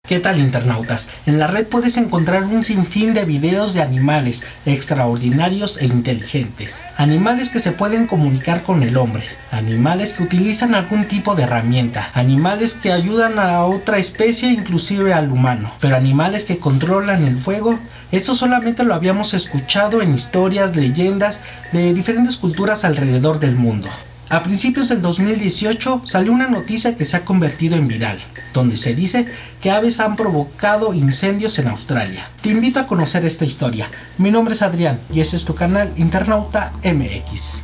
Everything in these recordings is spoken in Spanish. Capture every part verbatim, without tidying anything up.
¿Qué tal, internautas? En la red puedes encontrar un sinfín de videos de animales extraordinarios e inteligentes. Animales que se pueden comunicar con el hombre. Animales que utilizan algún tipo de herramienta. Animales que ayudan a otra especie, inclusive al humano. Pero animales que controlan el fuego, eso solamente lo habíamos escuchado en historias, leyendas de diferentes culturas alrededor del mundo. A principios del dos mil dieciocho salió una noticia que se ha convertido en viral, donde se dice que aves han provocado incendios en Australia. Te invito a conocer esta historia. Mi nombre es Adrián y este es tu canal Internauta M X.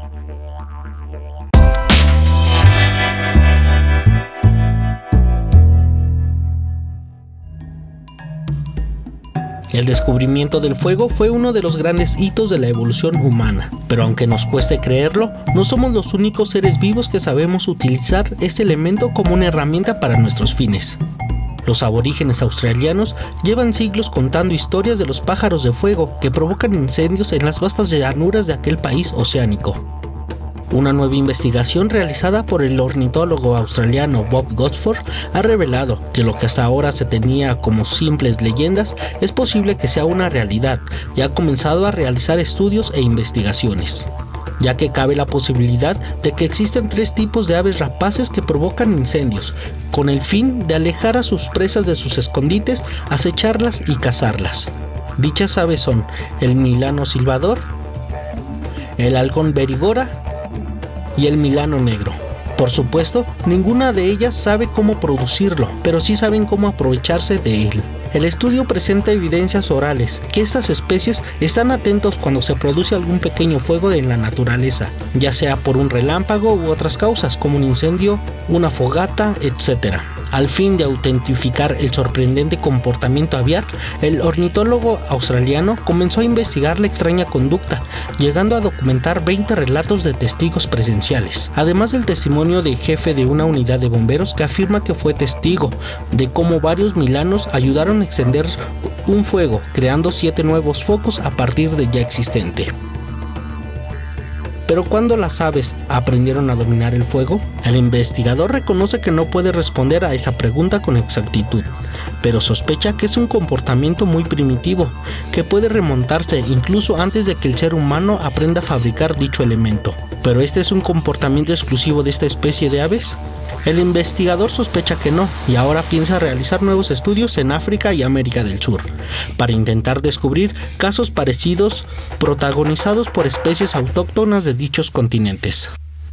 El descubrimiento del fuego fue uno de los grandes hitos de la evolución humana, pero aunque nos cueste creerlo, no somos los únicos seres vivos que sabemos utilizar este elemento como una herramienta para nuestros fines. Los aborígenes australianos llevan siglos contando historias de los pájaros de fuego que provocan incendios en las vastas llanuras de aquel país oceánico. Una nueva investigación realizada por el ornitólogo australiano Bob Godford ha revelado que lo que hasta ahora se tenía como simples leyendas es posible que sea una realidad y ha comenzado a realizar estudios e investigaciones, ya que cabe la posibilidad de que existen tres tipos de aves rapaces que provocan incendios, con el fin de alejar a sus presas de sus escondites, acecharlas y cazarlas. Dichas aves son el milano silvador, el halcón berigora y el milano negro. Por supuesto, ninguna de ellas sabe cómo producirlo, pero sí saben cómo aprovecharse de él. El estudio presenta evidencias orales que estas especies están atentos cuando se produce algún pequeño fuego en la naturaleza, ya sea por un relámpago u otras causas como un incendio, una fogata, etcétera. Al fin de autentificar el sorprendente comportamiento aviar, el ornitólogo australiano comenzó a investigar la extraña conducta, llegando a documentar veinte relatos de testigos presenciales, además del testimonio del jefe de una unidad de bomberos que afirma que fue testigo de cómo varios milanos ayudaron a extender un fuego, creando siete nuevos focos a partir de ya existente. Pero ¿cuándo las aves aprendieron a dominar el fuego? El investigador reconoce que no puede responder a esa pregunta con exactitud, pero sospecha que es un comportamiento muy primitivo, que puede remontarse incluso antes de que el ser humano aprenda a fabricar dicho elemento. ¿Pero este es un comportamiento exclusivo de esta especie de aves? El investigador sospecha que no, y ahora piensa realizar nuevos estudios en África y América del Sur, para intentar descubrir casos parecidos protagonizados por especies autóctonas de dichos continentes.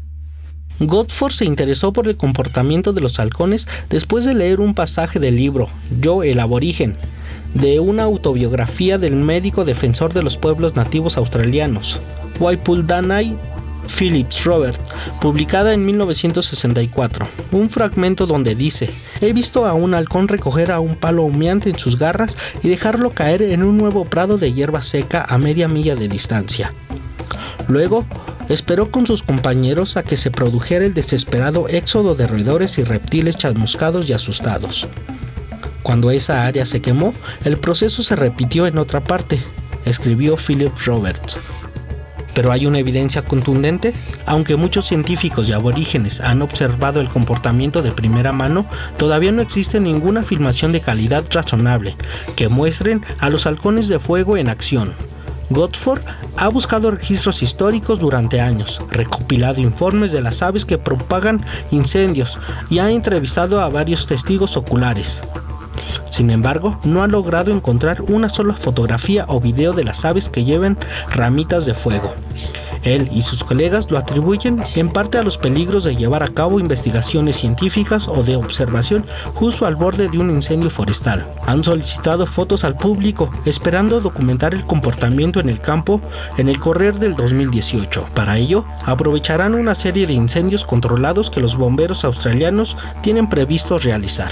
Godford se interesó por el comportamiento de los halcones después de leer un pasaje del libro Yo el aborigen, de una autobiografía del médico defensor de los pueblos nativos australianos, Waipuldani Phillips Robert, publicada en mil novecientos sesenta y cuatro, un fragmento donde dice: he visto a un halcón recoger a un palo humeante en sus garras y dejarlo caer en un nuevo prado de hierba seca a media milla de distancia. Luego, esperó con sus compañeros a que se produjera el desesperado éxodo de roedores y reptiles chamuscados y asustados. Cuando esa área se quemó, el proceso se repitió en otra parte, escribió Phillips Robert. ¿Pero hay una evidencia contundente? Aunque muchos científicos y aborígenes han observado el comportamiento de primera mano, todavía no existe ninguna filmación de calidad razonable que muestren a los halcones de fuego en acción. Godford ha buscado registros históricos durante años, recopilado informes de las aves que propagan incendios y ha entrevistado a varios testigos oculares. Sin embargo, no ha logrado encontrar una sola fotografía o video de las aves que lleven ramitas de fuego. Él y sus colegas lo atribuyen en parte a los peligros de llevar a cabo investigaciones científicas o de observación justo al borde de un incendio forestal. Han solicitado fotos al público, esperando documentar el comportamiento en el campo en el correr del dos mil dieciocho. Para ello, aprovecharán una serie de incendios controlados que los bomberos australianos tienen previsto realizar.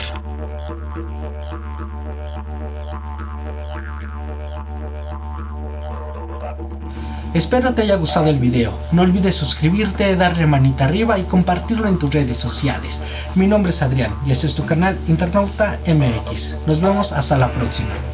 Espero te haya gustado el video. No olvides suscribirte, darle manita arriba y compartirlo en tus redes sociales. Mi nombre es Adrián y este es tu canal Internauta M X. Nos vemos hasta la próxima.